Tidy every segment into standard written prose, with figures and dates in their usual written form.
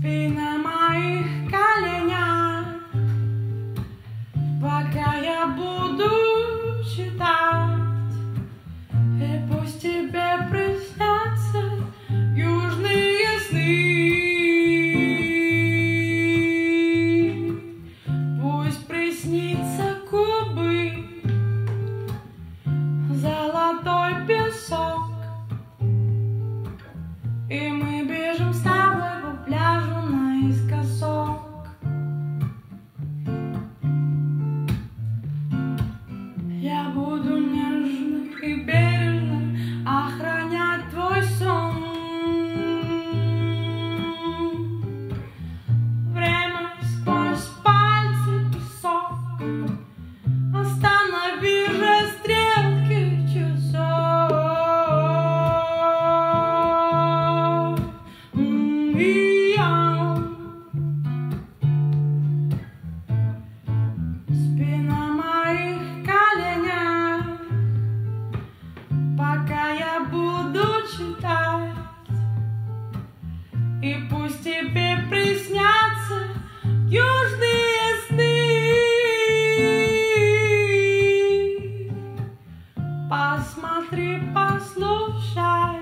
Спи на моих коленях, пока я буду читать, и пусть тебе приснятся южные сны. Пусть приснится Кубы, золотой песок, и мы бежим с тобой по пляжу наискосок. Я буду нежно и бережно охранять твой сон. Время сквозь пальцы песок, останови же стрелки часов. Спи на моих коленях, пока я буду читать, и пусть тебе приснятся южные сны. Посмотри, послушай,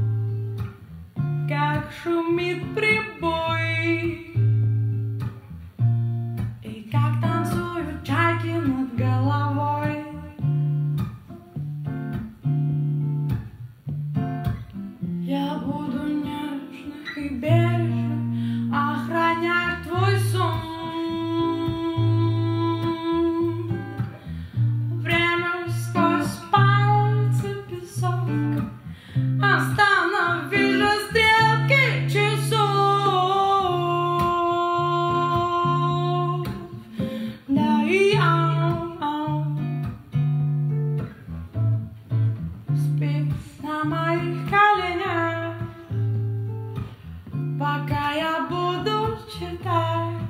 как шумит прибой, и как танцуют чайки над головой. Я буду нежно и бережно охранять твой сон. Время сквозь пальцы песок, останови же стрелки часов. Да и спи на моих коленях, пока я буду читать,